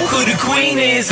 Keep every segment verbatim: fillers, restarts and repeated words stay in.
who the queen is.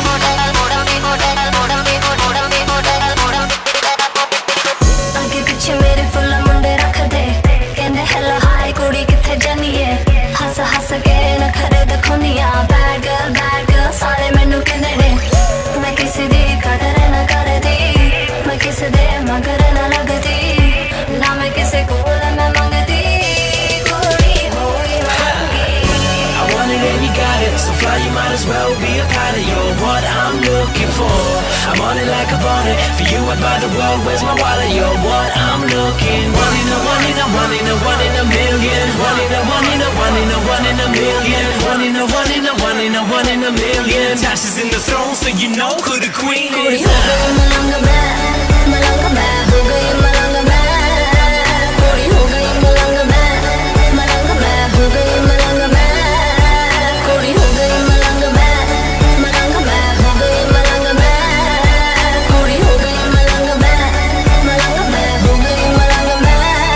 आगे पीछे मेरे फुल मुंडे रख दे, कहंदे हेलो हाय कुड़ी किथे जानी है, हस हस के नखरे दिखाउंदियां, बैड गर्ल बैड गर्ल सारे मैनू कहंदे ने, मैं किसी दी कदर ना करदी, मैं किसी दे मगर ना लगदी, ना मैं किसी कोल मैं मंगदी, कुड़ी होई मंगी। I want it and you got it, so fly you might as well be a pilot. You're what I'm looking for. I'm on it like I bought it. For you I'd buy the world, where's my wallet? You're what I'm looking. One in a one in a one in a one in a million. One in a one in a one in a one in a million. One in a one in a one in a one in a million. Tasha's in the throne, so you know who the queen is. कुड़ी हो गई मलंग मैं, मलंग मैं हो गई मलंग मैं, कुड़ी हो गई मलंग मैं, मलंग मैं हो गई मलंग मैं, कुड़ी हो गई मलंग मैं, मलंग मैं हो गई मलंग मैं, कुड़ी हो गई मलंग मैं, मलंग मैं हो गई मलंग मैं।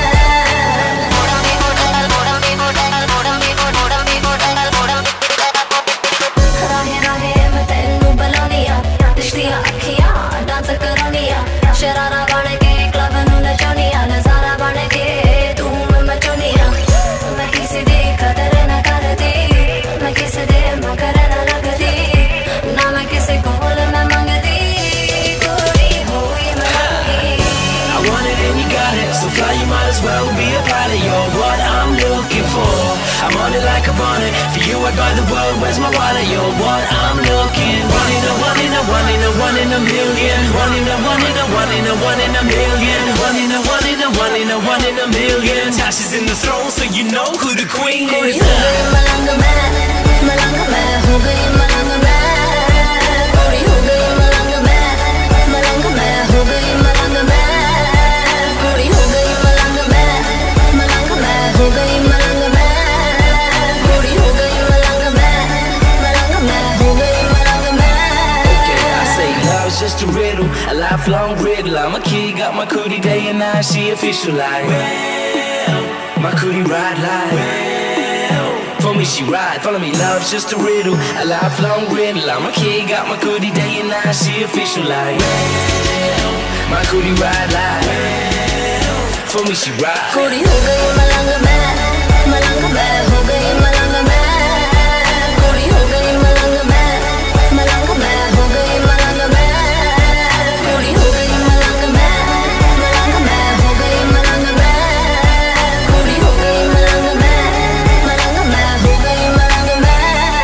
राहे राहे मैं तेनू बुलाउनियां, दिखदियां अखियां डांस कराउनियां, शरारा बन के क्लब नू नचाउनियां, नजारा बन के धूम मचाउनियां, मैं किसी दी कदर ना करदी, मैं किसी दे मगर ना लगदी, ना मैं किसी कोल मैं मंगदी, कुड़ी होई मंगी। I want it and you got it, so fly you might as well be a pilot. You're what I'm looking for. I'm on it like I want it. For you I'd buy the world, where's my wallet? You're what I'm looking. One in a one in a one in a one in a million. One in a one in a one in a one in a million. One in a one in a one in a one in a million. Tasha's in the throne, so you know who the queen कुड़ी is. हो गई मलंग मैं, मलंग मैं हो गई मलंग मैं, कुड़ी हो गई मलंग मैं, मलंग मैं हो गई मलंग मैं, कुड़ी हो गई मलंग मैं, मलंग मैं हो गई मलंग मैं, कुड़ी हो गई मलंग मैं, मलंग मैं हो गई मलंग मैं। Okay, I say love's just a riddle, a lifelong riddle. I'm a kid, got my cootie day and night, she official like. Well, my cootie ride like. Well, for me she ride, follow me, love's just a riddle, a lifelong riddle. I'm a kid, got my cootie day and night, she official like. Well, my cootie ride like. Well, for me she ride. कुड़ी हो गई मलंग मैं, मलंग मैं हो गई मलंग मैं, कुड़ी हो गई मलंग मैं, मलंग मैं हो गई मलंग मैं, कुड़ी हो गई मलंग मैं, मलंग मैं हो गई मलंग मैं, कुड़ी हो गई मलंग मैं, मलंग मैं हो गई मलंग मैं।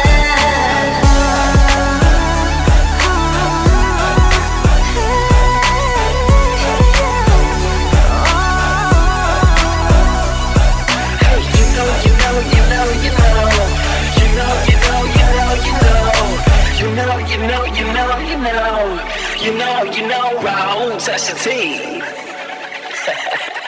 Hey, you know, you know, you know, you know, you know, you know, you know, you know, you know, you know, you know, you know, you know, you know, Raul Tasha T.